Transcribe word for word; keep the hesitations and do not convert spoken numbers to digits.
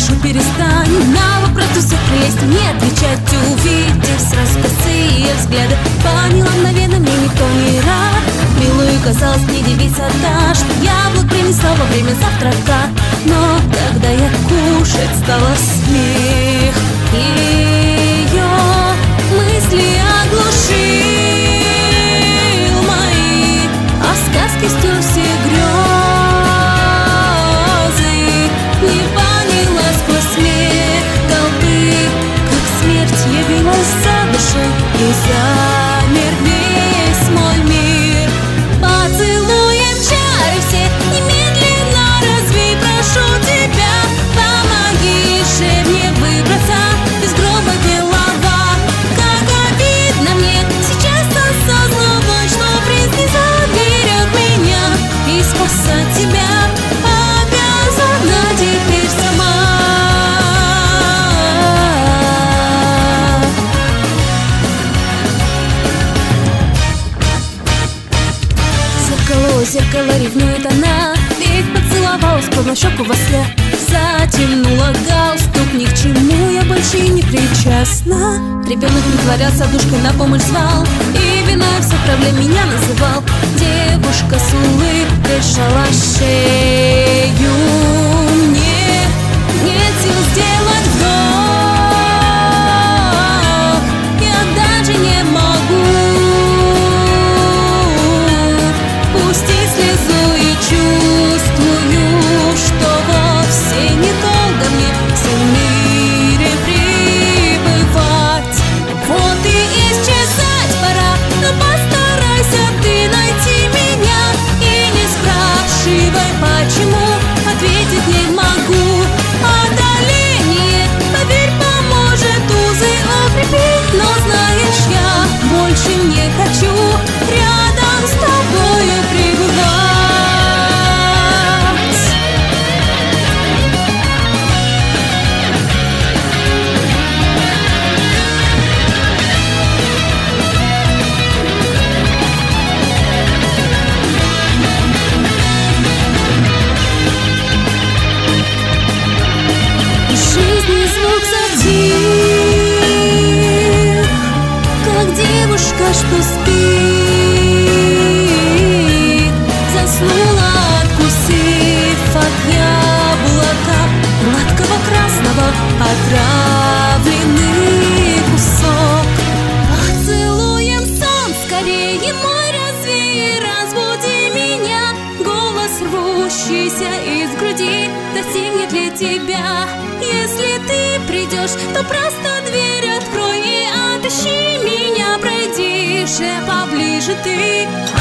прошу, перестань на вопросы все лезть, не отвечать. Увидев сразу косые взгляды, поняла мгновенно, мне никто не рад. Милую казалось мне девица та, что яблок принесла во время завтрака. Но когда я кушать стала, смех ее мысли оглушил мои, а в сказке стер все грезы. Не поняла сквозь смех толпы, как смерть явилась за душой, и замер весь мой мир. Поцелуем чары все немедленно развей, прошу тебя, помоги же мне выбраться из гроба белого. Как обидно мне сейчас осознавать, что принц не заберет меня, и спасать тебя обязана теперь сама. Зеркало, зеркало, ревнует она, ведь поцеловалась словно щеку во сне. Затянула галстук, ни к чему я больше не причастна. Ребенок притворялся, душкой на помощь звал, и виной всех проблем меня называл. Девушка с улыбкой сжала шею мне, нет сил сделать вдох, я даже не могу пустить слезу и чувствую, что вовсе недолго мне в всем мире пребывать. Вот и исчезать пора, но постарайся ты найти меня, и не спрашивай почему, ответить не могу. Одоление, поверь, поможет узы укрепить, но знаешь, я больше не хочу рядом с тобою пребывать. И жизни звук затих, как девушка, что спит, заснула, откусив от яблока гладкого красного отравленный кусок. Поцелуем сон скорее мой развей, разбуди меня, голос рвущийся из груди достигнет ли тебя. Если ты придешь, то просто дверь открой и отыщи меня, пройди же поближе ты.